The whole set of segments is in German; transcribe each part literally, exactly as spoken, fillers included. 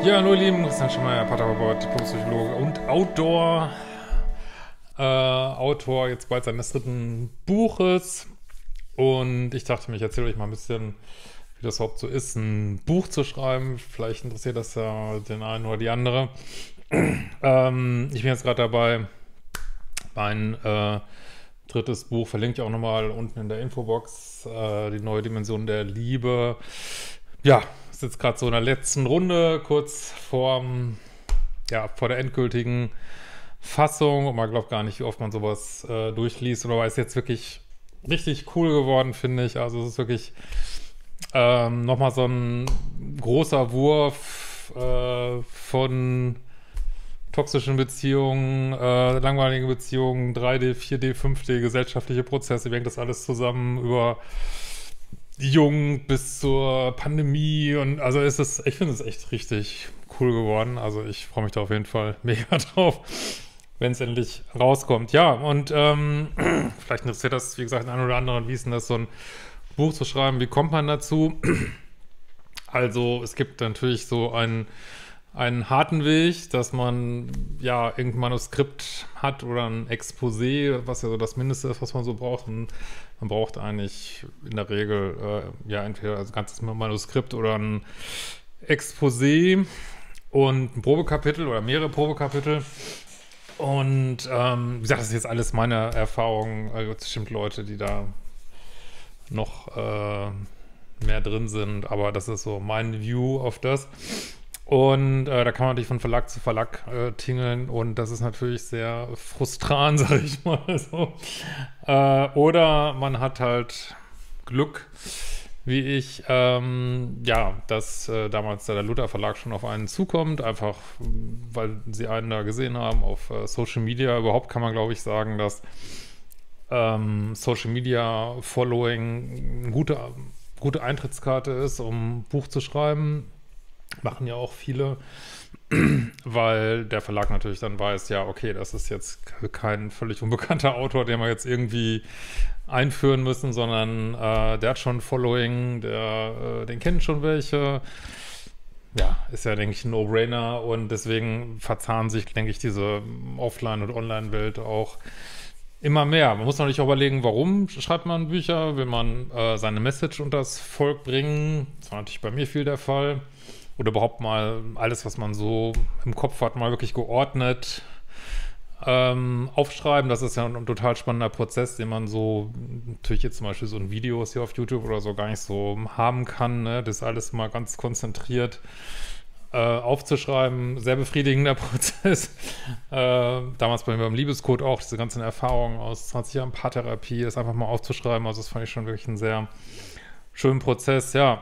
Ja, hallo ihr Lieben, Christian Schemeier, Paartherapeut, Diplompsychologe und Outdoor, äh, Autor jetzt bald seines dritten Buches. Und ich dachte mir, ich erzähle euch mal ein bisschen, wie das überhaupt so ist, ein Buch zu schreiben. Vielleicht interessiert das ja den einen oder die andere. ähm, ich bin jetzt gerade dabei, mein äh, drittes Buch, verlinke ich auch nochmal unten in der Infobox, äh, die neue Dimension der Liebe. Ja, ist jetzt gerade so in der letzten Runde, kurz vorm, ja, vor der endgültigen Fassung. Und man glaubt gar nicht, wie oft man sowas äh, durchliest. Oder ist jetzt wirklich richtig cool geworden, finde ich. Also es ist wirklich ähm, nochmal so ein großer Wurf äh, von toxischen Beziehungen, äh, langweilige Beziehungen, drei D, vier D, fünf D, gesellschaftliche Prozesse, wie hängt das alles zusammen über Jung bis zur Pandemie und also ist es, ich finde es echt richtig cool geworden. Also ich freue mich da auf jeden Fall mega drauf, wenn es endlich rauskommt. Ja, und ähm, vielleicht interessiert das, wie gesagt, den einen oder anderen, wie ist denn das, so ein Buch zu schreiben, wie kommt man dazu? Also es gibt natürlich so einen einen harten Weg, dass man ja irgendein Manuskript hat oder ein Exposé, was ja so das Mindeste ist, was man so braucht. Und man braucht eigentlich in der Regel äh, ja entweder ein ganzes Manuskript oder ein Exposé und ein Probekapitel oder mehrere Probekapitel. Und ähm, wie gesagt, das ist jetzt alles meine Erfahrung. Also bestimmt Leute, die da noch äh, mehr drin sind, aber das ist so mein View auf das. Und äh, da kann man natürlich von Verlag zu Verlag äh, tingeln und das ist natürlich sehr frustrant, sag ich mal so. Äh, oder man hat halt Glück, wie ich, ähm, ja, dass äh, damals der Luther Verlag schon auf einen zukommt, einfach weil sie einen da gesehen haben auf äh, Social Media. Überhaupt kann man, glaube ich, sagen, dass ähm, Social Media Following eine gute, gute Eintrittskarte ist, um ein Buch zu schreiben. Machen ja auch viele, weil der Verlag natürlich dann weiß, ja, okay, das ist jetzt kein völlig unbekannter Autor, den wir jetzt irgendwie einführen müssen, sondern äh, der hat schon ein Following, der, äh, den kennen schon welche. Ja, ist ja, denke ich, ein No-Brainer und deswegen verzahnen sich, denke ich, diese Offline- und Online-Welt auch immer mehr. Man muss natürlich auch überlegen, warum schreibt man Bücher? Will man äh, seine Message unters Volk bringen? Das war natürlich bei mir viel der Fall. Oder überhaupt mal alles, was man so im Kopf hat, mal wirklich geordnet ähm, aufschreiben. Das ist ja ein, ein total spannender Prozess, den man so, natürlich jetzt zum Beispiel so in Videos hier auf YouTube oder so gar nicht so haben kann, ne? Das alles mal ganz konzentriert äh, aufzuschreiben. Sehr befriedigender Prozess. Äh, damals bei mir beim Liebescode auch, diese ganzen Erfahrungen aus zwanzig Jahren Paartherapie, das einfach mal aufzuschreiben. Also das fand ich schon wirklich einen sehr schönen Prozess, ja.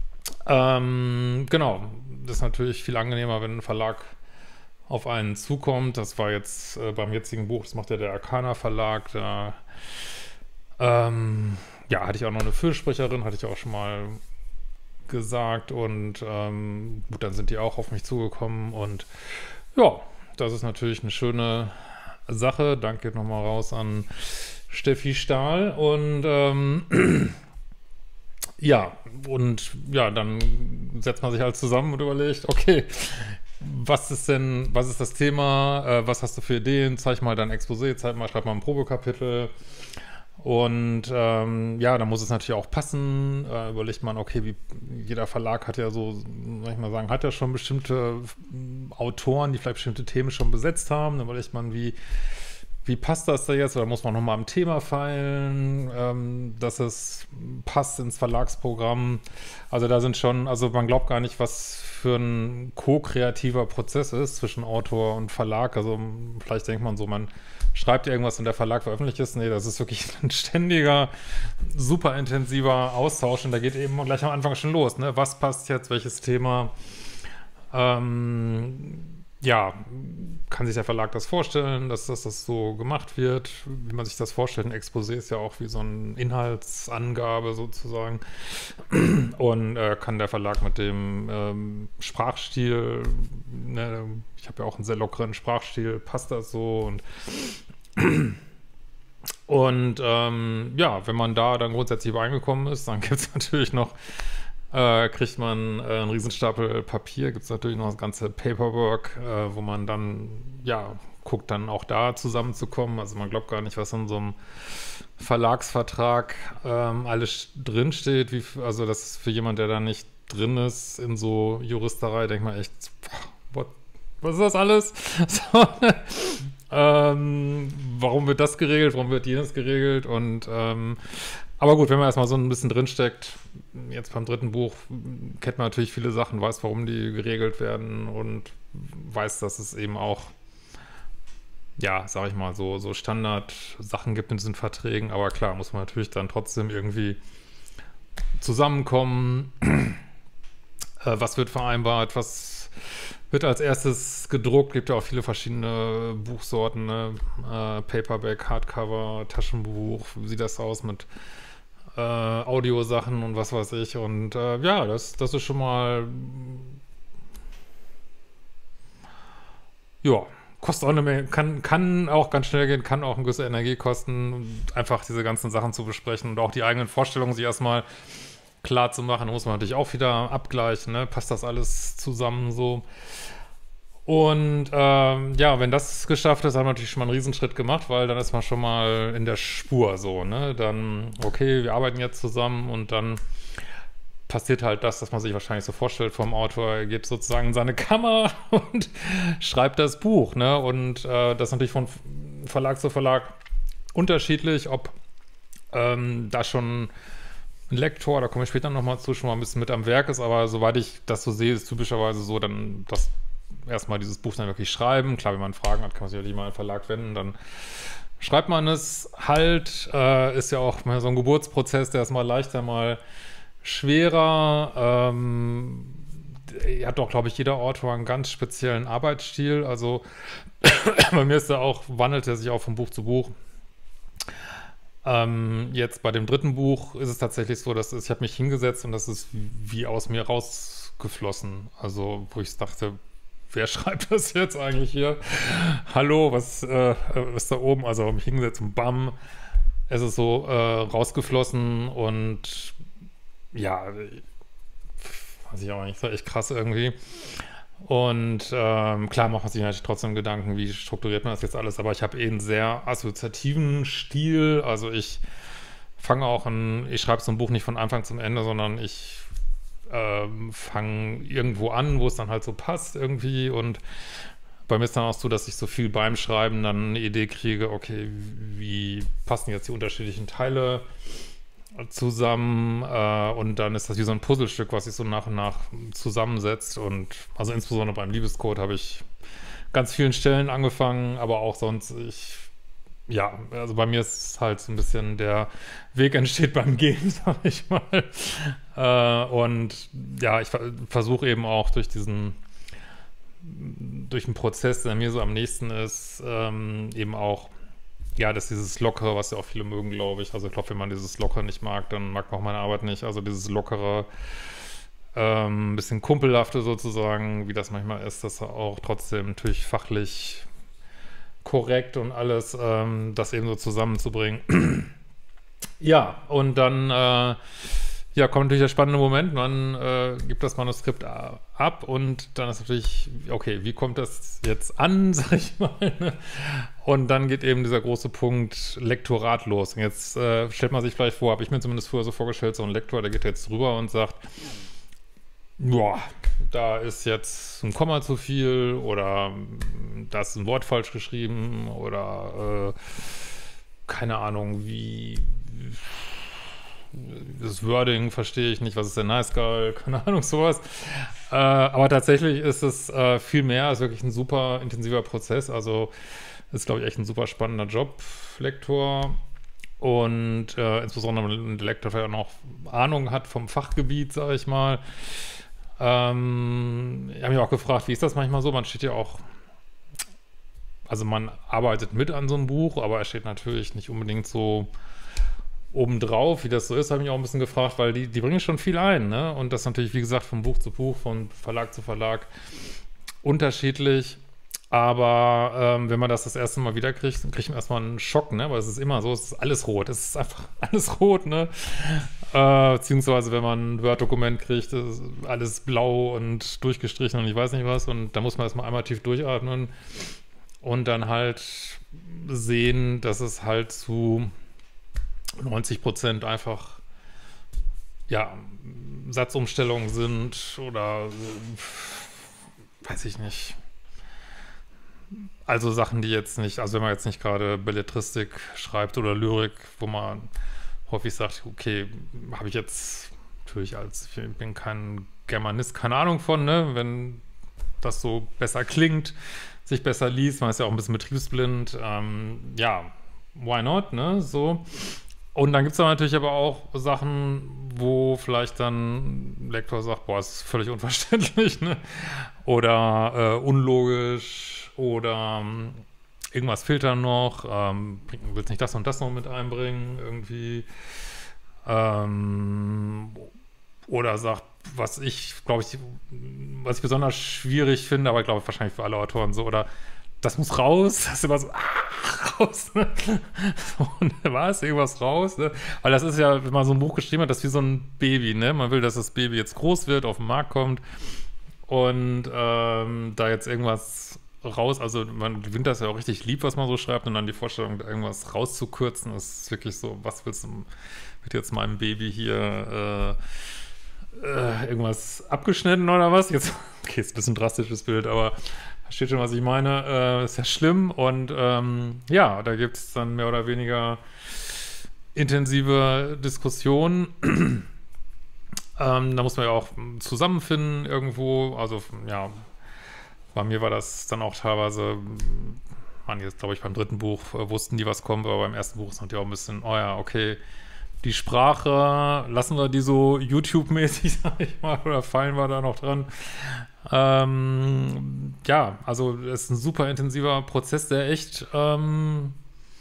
Ähm, genau, das ist natürlich viel angenehmer, wenn ein Verlag auf einen zukommt. Das war jetzt äh, beim jetzigen Buch, das macht ja der Arcana Verlag, da ähm, ja, hatte ich auch noch eine Fürsprecherin, hatte ich auch schon mal gesagt und ähm, gut, dann sind die auch auf mich zugekommen und ja, das ist natürlich eine schöne Sache. Danke nochmal raus an Steffi Stahl und ähm, ja, und ja, dann setzt man sich halt zusammen und überlegt, okay, was ist denn, was ist das Thema, äh, was hast du für Ideen, zeig mal dein Exposé, zeig mal, schreib mal ein Probekapitel und ähm, ja, dann muss es natürlich auch passen, äh, überlegt man, okay, wie jeder Verlag hat ja so, soll ich mal sagen, hat ja schon bestimmte Autoren, die vielleicht bestimmte Themen schon besetzt haben, dann überlegt man, wie Wie passt das da jetzt? Oder muss man nochmal am Thema feilen, ähm, dass es passt ins Verlagsprogramm? Also da sind schon, also man glaubt gar nicht, was für ein ko-kreativer Prozess ist zwischen Autor und Verlag. Also vielleicht denkt man so, man schreibt irgendwas und der Verlag veröffentlicht es. Nee, das ist wirklich ein ständiger, super intensiver Austausch und da geht eben gleich am Anfang schon los, ne? Was passt jetzt, welches Thema? Ähm, ja, kann sich der Verlag das vorstellen, dass, dass das so gemacht wird, wie man sich das vorstellt. Ein Exposé ist ja auch wie so eine Inhaltsangabe sozusagen. Und äh, kann der Verlag mit dem ähm, Sprachstil, ne, ich habe ja auch einen sehr lockeren Sprachstil, passt das so? Und, und ähm, ja, wenn man da dann grundsätzlich übereingekommen ist, dann gibt es natürlich noch äh, kriegt man äh, einen Riesenstapel Papier, gibt es natürlich noch das ganze Paperwork, äh, wo man dann, ja, guckt dann auch da zusammenzukommen. Also man glaubt gar nicht, was in so einem Verlagsvertrag ähm, alles drinsteht. Wie, also das ist für jemand, der da nicht drin ist in so Juristerei, denkt man echt, what, was ist das alles? So, ähm, warum wird das geregelt? Warum wird jenes geregelt? Und ähm, aber gut, wenn man erstmal so ein bisschen drinsteckt, jetzt beim dritten Buch, kennt man natürlich viele Sachen, weiß, warum die geregelt werden und weiß, dass es eben auch, ja, sag ich mal, so, so Standard-Sachen gibt in diesen Verträgen. Aber klar, muss man natürlich dann trotzdem irgendwie zusammenkommen. äh, was wird vereinbart? Was wird als erstes gedruckt? Gibt ja auch viele verschiedene Buchsorten, ne? äh, Paperback, Hardcover, Taschenbuch. Wie sieht das aus mit äh, Audiosachen und was weiß ich? Und äh, ja, das, das ist schon mal, ja, kostet auch eine Menge, kann, kann auch ganz schnell gehen, kann auch eine gewisse Energie kosten, einfach diese ganzen Sachen zu besprechen und auch die eigenen Vorstellungen sich erstmal klar zu machen. Da muss man natürlich auch wieder abgleichen, ne? Passt das alles zusammen so? Und ähm, ja, wenn das geschafft ist, haben wir natürlich schon mal einen Riesenschritt gemacht, weil dann ist man schon mal in der Spur so, ne? Dann, okay, wir arbeiten jetzt zusammen und dann passiert halt das, was man sich wahrscheinlich so vorstellt vom Autor. Er geht sozusagen in seine Kammer und schreibt das Buch, ne? Und äh, das ist natürlich von Verlag zu Verlag unterschiedlich, ob ähm, da schon ein Lektor, da komme ich später nochmal zu, schon mal ein bisschen mit am Werk ist, aber soweit ich das so sehe, ist typischerweise so, dann, dass erstmal dieses Buch dann wirklich schreiben. Klar, wenn man Fragen hat, kann man sich natürlich mal an den Verlag wenden, dann schreibt man es halt. Äh, ist ja auch mal so ein Geburtsprozess, der ist mal leichter, mal schwerer. Ähm, hat doch, glaube ich, jeder Autor einen ganz speziellen Arbeitsstil. Also bei mir ist er auch, wandelt er sich auch von Buch zu Buch. Ähm, jetzt bei dem dritten Buch ist es tatsächlich so, dass es, ich habe mich hingesetzt und das ist wie, wie aus mir rausgeflossen. Also, wo ich dachte, wer schreibt das jetzt eigentlich hier? Hallo, was, äh, was ist da oben? Also, mich hingesetzt und bam, es ist so äh, rausgeflossen und ja, weiß ich auch nicht, so echt krass irgendwie. Und ähm, klar macht man sich natürlich trotzdem Gedanken, wie strukturiert man das jetzt alles, aber ich habe eh einen sehr assoziativen Stil, also ich fange auch an, ich schreibe so ein Buch nicht von Anfang zum Ende, sondern ich ähm, fange irgendwo an, wo es dann halt so passt irgendwie und bei mir ist dann auch so, dass ich so viel beim Schreiben dann eine Idee kriege, okay, wie passen jetzt die unterschiedlichen Teile zusammen äh, und dann ist das wie so ein Puzzlestück, was sich so nach und nach zusammensetzt und also insbesondere beim Liebescode habe ich ganz vielen Stellen angefangen, aber auch sonst, ich, ja, also bei mir ist halt so ein bisschen der Weg entsteht beim Gehen, sag ich mal. Äh, und ja, ich versuche eben auch durch diesen durch den Prozess, der mir so am nächsten ist, ähm, eben auch ja, das ist dieses Lockere, was ja auch viele mögen, glaube ich. Also ich glaube, wenn man dieses Lockere nicht mag, dann mag man auch meine Arbeit nicht. Also dieses Lockere, ähm, bisschen Kumpelhafte sozusagen, wie das manchmal ist, das auch trotzdem natürlich fachlich korrekt und alles, ähm, das eben so zusammenzubringen. Ja, und dann äh, ja, kommt natürlich der spannende Moment, man äh, gibt das Manuskript ab und dann ist natürlich, okay, wie kommt das jetzt an, sag ich mal, ne? Und dann geht eben dieser große Punkt Lektorat los. Und jetzt äh, stellt man sich vielleicht vor, habe ich mir zumindest früher so vorgestellt, so ein Lektor, der geht jetzt rüber und sagt, ja, da ist jetzt ein Komma zu viel oder da ist ein Wort falsch geschrieben oder äh, keine Ahnung, wie das Wording verstehe ich nicht, was ist der Nice Guy, keine Ahnung, sowas. Äh, aber tatsächlich ist es äh, viel mehr, ist wirklich ein super intensiver Prozess, also ist, glaube ich, echt ein super spannender Job, Lektor. Und äh, insbesondere, wenn der Lektor vielleicht auch noch Ahnung hat vom Fachgebiet, sage ich mal. Ähm, ich habe mich auch gefragt, wie ist das manchmal so? Man steht ja auch, also man arbeitet mit an so einem Buch, aber er steht natürlich nicht unbedingt so obendrauf, wie das so ist, habe ich mich auch ein bisschen gefragt, weil die, die bringen schon viel ein, ne? Und das natürlich, wie gesagt, von Buch zu Buch, von Verlag zu Verlag unterschiedlich. Aber ähm, wenn man das das erste Mal wieder kriegt, dann kriegt man erstmal einen Schock, ne? Weil es ist immer so, es ist alles rot. Es ist einfach alles rot, ne? Äh, beziehungsweise, wenn man ein Word-Dokument kriegt, ist alles blau und durchgestrichen und ich weiß nicht was. Und da muss man erstmal einmal tief durchatmen und dann halt sehen, dass es halt zu neunzig Prozent einfach, ja, Satzumstellungen sind oder, äh, weiß ich nicht. Also Sachen, die jetzt nicht, also wenn man jetzt nicht gerade Belletristik schreibt oder Lyrik, wo man häufig sagt, okay, habe ich jetzt natürlich als, ich bin kein Germanist, keine Ahnung von, ne, wenn das so besser klingt, sich besser liest, man ist ja auch ein bisschen betriebsblind, ähm, ja, why not, ne, so. Und dann gibt es aber natürlich aber auch Sachen, wo vielleicht dann ein Lektor sagt, boah, ist völlig unverständlich, ne, oder äh, unlogisch, oder ähm, irgendwas fehlt dann noch, ähm, willst nicht das und das noch mit einbringen, irgendwie. Ähm, oder sagt, was ich, glaube ich, was ich besonders schwierig finde, aber ich glaube wahrscheinlich für alle Autoren so, oder das muss raus, das ist immer so, ah, raus, ne? Und was, irgendwas raus, ne? Weil das ist ja, wenn man so ein Buch geschrieben hat, das ist wie so ein Baby, ne? Man will, dass das Baby jetzt groß wird, auf den Markt kommt und ähm, da jetzt irgendwas raus, also man gewinnt das ja auch richtig lieb, was man so schreibt und dann die Vorstellung, da irgendwas rauszukürzen, ist wirklich so, was willst du mit jetzt meinem Baby hier äh, äh, irgendwas abgeschnitten oder was? Jetzt, okay, ist ein bisschen drastisches Bild, aber versteht schon, was ich meine, äh, ist ja schlimm und ähm, ja, da gibt es dann mehr oder weniger intensive Diskussionen. ähm, da muss man ja auch zusammenfinden irgendwo, also ja, bei mir war das dann auch teilweise, man jetzt glaube ich beim dritten Buch äh, wussten die, was kommt, aber beim ersten Buch ist natürlich auch ein bisschen, oh ja, okay, die Sprache, lassen wir die so YouTube-mäßig, sag ich mal, oder fallen wir da noch dran? Ähm, ja, also es ist ein super intensiver Prozess, der echt, ähm,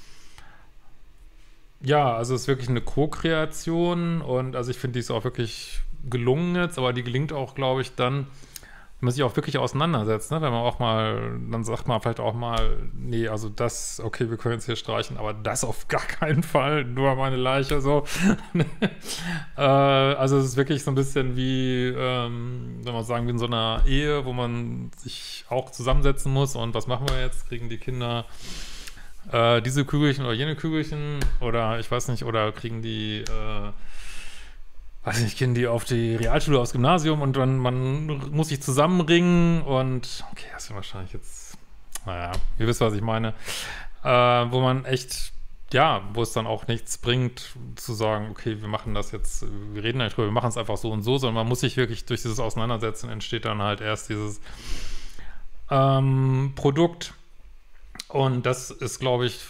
ja, also es ist wirklich eine Co-Kreation und also ich finde, die ist auch wirklich gelungen jetzt, aber die gelingt auch, glaube ich, dann, wenn man sich auch wirklich auseinandersetzt, ne? Wenn man auch mal, dann sagt man vielleicht auch mal, nee, also das, okay, wir können jetzt hier streichen, aber das auf gar keinen Fall, nur meine Leiche, so. äh, also es ist wirklich so ein bisschen wie, ähm, soll man sagen, wie in so einer Ehe, wo man sich auch zusammensetzen muss und was machen wir jetzt? Kriegen die Kinder äh, diese Kügelchen oder jene Kügelchen oder ich weiß nicht, oder kriegen die, äh, weiß nicht, gehen die auf die Realschule, aufs Gymnasium und dann man muss sich zusammenringen und okay, das ist wahrscheinlich jetzt, naja, ihr wisst, was ich meine, äh, wo man echt, ja, wo es dann auch nichts bringt, zu sagen, okay, wir machen das jetzt, wir reden nicht drüber, wir machen es einfach so und so, sondern man muss sich wirklich durch dieses Auseinandersetzen entsteht dann halt erst dieses ähm, Produkt und das ist, glaube ich,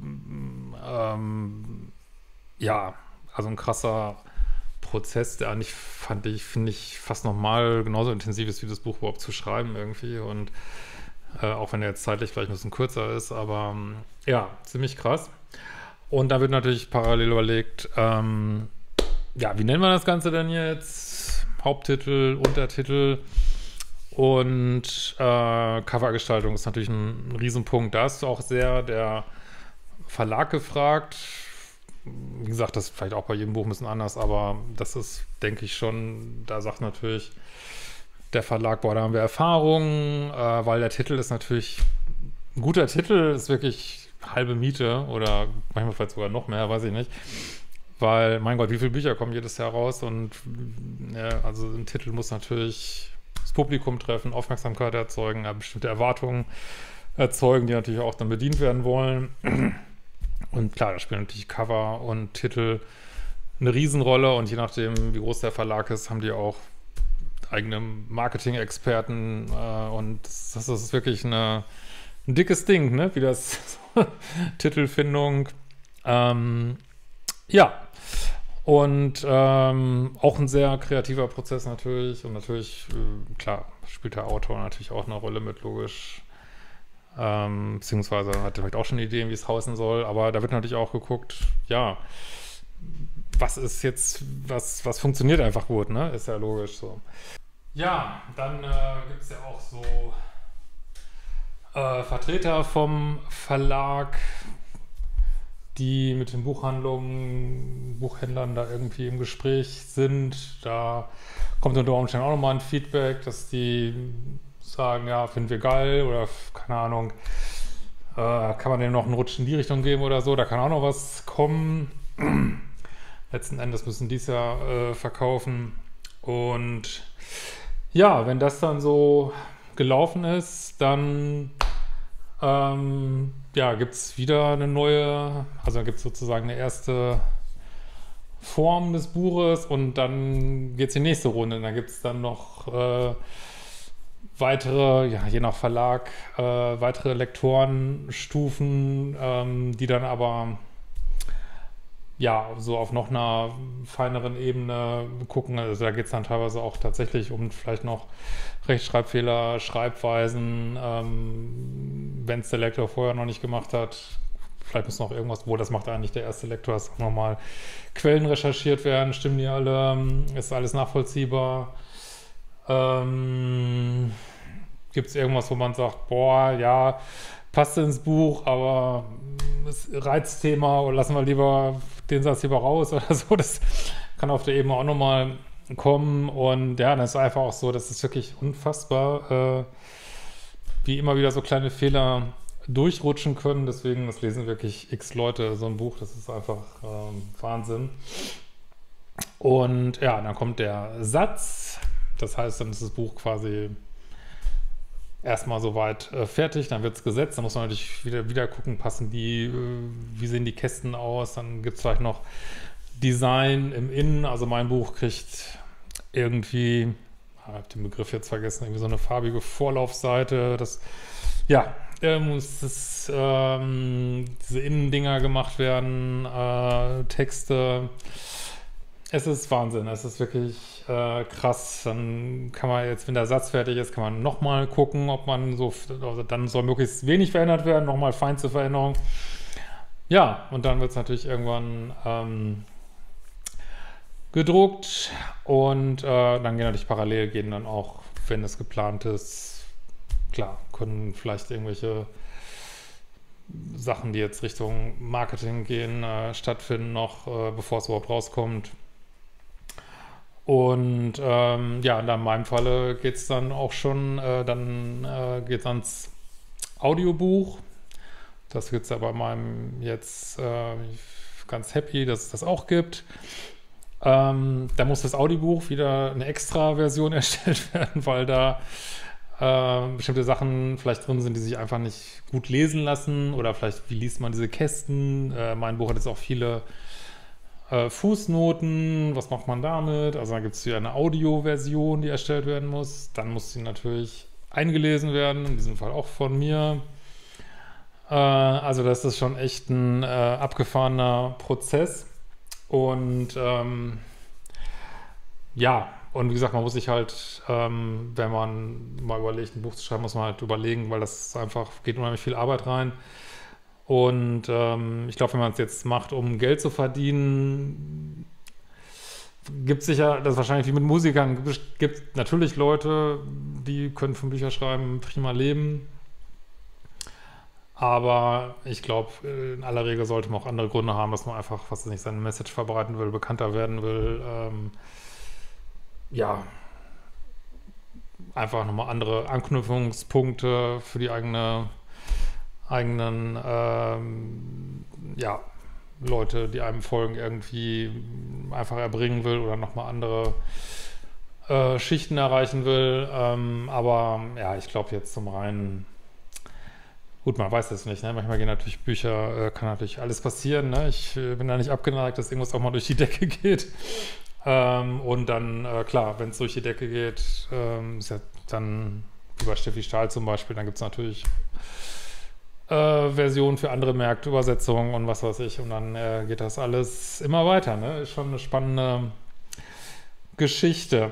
ähm, ja, also ein krasser Prozess, der eigentlich, fand ich, finde ich, fast nochmal genauso intensiv ist, wie das Buch überhaupt zu schreiben irgendwie und äh, auch wenn er jetzt zeitlich vielleicht ein bisschen kürzer ist, aber ähm, ja, ziemlich krass. Und da wird natürlich parallel überlegt, ähm, ja, wie nennen wir das Ganze denn jetzt? Haupttitel, Untertitel und äh, Covergestaltung ist natürlich ein, ein Riesenpunkt. Da ist auch sehr der Verlag gefragt. Wie gesagt, das ist vielleicht auch bei jedem Buch ein bisschen anders, aber das ist, denke ich schon, da sagt natürlich der Verlag, boah, da haben wir Erfahrung, äh, weil der Titel ist natürlich, ein guter Titel ist wirklich halbe Miete oder manchmal vielleicht sogar noch mehr, weiß ich nicht. Weil, mein Gott, wie viele Bücher kommen jedes Jahr raus und ja, also ein Titel muss natürlich das Publikum treffen, Aufmerksamkeit erzeugen, ja, bestimmte Erwartungen erzeugen, die natürlich auch dann bedient werden wollen. Und klar, da spielen natürlich Cover und Titel eine Riesenrolle und je nachdem, wie groß der Verlag ist, haben die auch eigene Marketing-Experten äh, und das, das ist wirklich eine, ein dickes Ding, ne? Wie das Titelfindung. Ähm, ja, und ähm, auch ein sehr kreativer Prozess natürlich und natürlich, äh, klar, spielt der Autor natürlich auch eine Rolle mit, logisch. Ähm, beziehungsweise hat er vielleicht auch schon Ideen, wie es heißen soll, aber da wird natürlich auch geguckt, ja, was ist jetzt, was, was funktioniert einfach gut, ne? Ist ja logisch so. Ja, dann äh, gibt es ja auch so äh, Vertreter vom Verlag, die mit den Buchhandlungen, Buchhändlern da irgendwie im Gespräch sind. Da kommt unter Umständen auch nochmal ein Feedback, dass die sagen, ja, finden wir geil oder keine Ahnung, äh, kann man dem noch einen Rutsch in die Richtung geben oder so, da kann auch noch was kommen. Letzten Endes müssen die es ja äh, verkaufen. Und ja, wenn das dann so gelaufen ist, dann ähm, ja, gibt es wieder eine neue, also gibt es sozusagen eine erste Form des Buches und dann geht es in die nächste Runde. Und dann gibt es dann noch äh, weitere, ja, je nach Verlag, äh, weitere Lektorenstufen, ähm, die dann aber ja, so auf noch einer feineren Ebene gucken. Also da geht es dann teilweise auch tatsächlich um vielleicht noch Rechtschreibfehler, Schreibweisen, ähm, wenn es der Lektor vorher noch nicht gemacht hat. Vielleicht muss noch irgendwas, wo das macht eigentlich der erste Lektor, dass auch nochmal Quellen recherchiert werden, stimmen die alle, ist alles nachvollziehbar. Ähm, Gibt es irgendwas, wo man sagt, boah, ja, passt ins Buch, aber das Reizthema oder lassen wir lieber den Satz lieber raus oder so, das kann auf der Ebene auch nochmal kommen und ja, das ist einfach auch so, das ist wirklich unfassbar, äh, wie immer wieder so kleine Fehler durchrutschen können, deswegen, das lesen wirklich x Leute, so ein Buch, das ist einfach ähm, Wahnsinn. Und ja, dann kommt der Satz, das heißt, dann ist das Buch quasi erstmal soweit äh, fertig, dann wird es gesetzt, dann muss man natürlich wieder, wieder gucken, passen die, äh, wie sehen die Kästen aus, dann gibt es vielleicht noch Design im Innen, also mein Buch kriegt irgendwie, ich habe den Begriff jetzt vergessen, irgendwie so eine farbige Vorlaufseite, das, ja, äh, muss das, ähm, diese Innendinger gemacht werden, äh, Texte, es ist Wahnsinn, es ist wirklich äh, krass. Dann kann man jetzt, wenn der Satz fertig ist, kann man nochmal gucken, ob man so, also dann soll möglichst wenig verändert werden, nochmal feinste Veränderung. Ja, und dann wird es natürlich irgendwann ähm, gedruckt und äh, dann gehen natürlich parallel gehen dann auch, wenn es geplant ist, klar, können vielleicht irgendwelche Sachen, die jetzt Richtung Marketing gehen, äh, stattfinden noch, äh, bevor es überhaupt rauskommt. Und ähm, ja, in meinem Falle geht es dann auch schon, äh, dann äh, geht es ans Audiobuch. Das gibt es ja bei meinem jetzt äh, ganz happy, dass es das auch gibt. Ähm, da muss das Audiobuch wieder eine extra Version erstellt werden, weil da äh, bestimmte Sachen vielleicht drin sind, die sich einfach nicht gut lesen lassen oder vielleicht, wie liest man diese Kästen? Äh, mein Buch hat jetzt auch viele Äh, Fußnoten, was macht man damit? Also dann gibt es hier eine Audioversion, die erstellt werden muss. Dann muss sie natürlich eingelesen werden, in diesem Fall auch von mir. Äh, also das ist schon echt ein äh, abgefahrener Prozess. Und ähm, ja, und wie gesagt, man muss sich halt, ähm, wenn man mal überlegt, ein Buch zu schreiben, muss man halt überlegen, weil das einfach, geht unheimlich viel Arbeit rein. Und ähm, ich glaube, wenn man es jetzt macht, um Geld zu verdienen, gibt es sicher, das ist wahrscheinlich wie mit Musikern, gibt natürlich Leute, die können von Bücherschreiben prima leben. Aber ich glaube, in aller Regel sollte man auch andere Gründe haben, dass man einfach, was weiß nicht, seine Message verbreiten will, bekannter werden will. Ähm, ja, einfach nochmal andere Anknüpfungspunkte für die eigene eigenen ähm, ja, Leute, die einem folgen, irgendwie einfach erbringen will oder nochmal andere äh, Schichten erreichen will. Ähm, aber ja, ich glaube jetzt zum reinen, gut, man weiß das nicht, ne? Manchmal gehen natürlich Bücher, äh, kann natürlich alles passieren, ne? Ich äh, bin da nicht abgeneigt, dass irgendwas auch mal durch die Decke geht. Ähm, und dann, äh, klar, wenn es durch die Decke geht, ähm, ist ja dann, wie bei Steffi Stahl zum Beispiel, dann gibt es natürlich Äh, Version für andere Märkte, Übersetzungen und was weiß ich. Und dann äh, geht das alles immer weiter. Ne? Ist schon eine spannende Geschichte.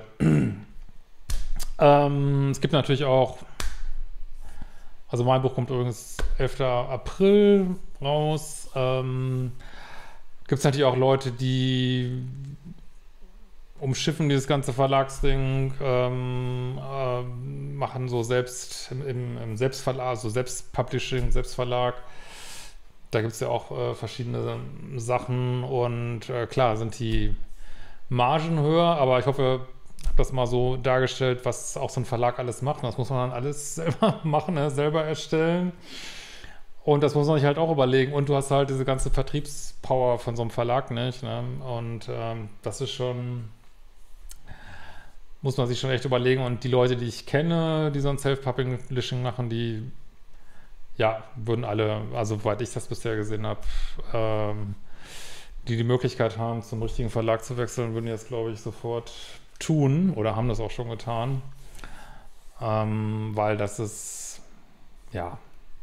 ähm, es gibt natürlich auch, also mein Buch kommt übrigens elften April raus. Ähm, gibt es natürlich auch Leute, die umschiffen dieses ganze Verlagsding, ähm, äh, machen so selbst im, im, im Selbstverlag, so Selbstpublishing, Selbstverlag. Da gibt es ja auch äh, verschiedene Sachen und äh, klar sind die Margen höher, aber ich hoffe, ich habe das mal so dargestellt, was auch so ein Verlag alles macht. Und das muss man dann alles selber machen, ne? Selber erstellen. Und das muss man sich halt auch überlegen. Und du hast halt diese ganze Vertriebspower von so einem Verlag nicht. Ne? Und ähm, das ist schon, muss man sich schon echt überlegen. Und die Leute, die ich kenne, die so ein Self-Publishing machen, die, ja, würden alle, also soweit ich das bisher gesehen habe, ähm, die die Möglichkeit haben, zum richtigen Verlag zu wechseln, würden jetzt, glaube ich, sofort tun oder haben das auch schon getan. Ähm, weil das ist, ja,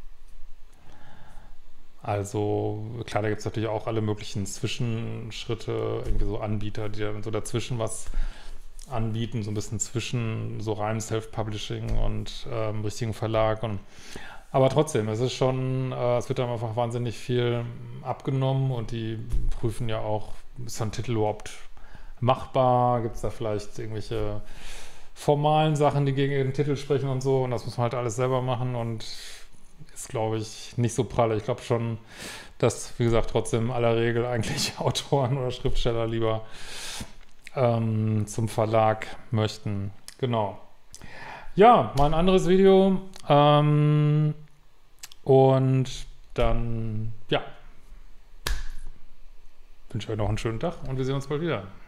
also klar, da gibt es natürlich auch alle möglichen Zwischenschritte, irgendwie so Anbieter, die dann so dazwischen was anbieten, so ein bisschen zwischen so reinem Self-Publishing und ähm, richtigen Verlag. Und, aber trotzdem, es ist schon, äh, es wird dann einfach wahnsinnig viel abgenommen und die prüfen ja auch, ist so ein Titel überhaupt machbar? Gibt es da vielleicht irgendwelche formalen Sachen, die gegen den Titel sprechen und so? Und das muss man halt alles selber machen und ist, glaube ich, nicht so prall. Ich glaube schon, dass, wie gesagt, trotzdem in aller Regel eigentlich Autoren oder Schriftsteller lieber ähm, zum Verlag möchten. Genau. Ja, mal ein anderes Video. Ähm, und dann, ja, wünsche euch noch einen schönen Tag und wir sehen uns bald wieder.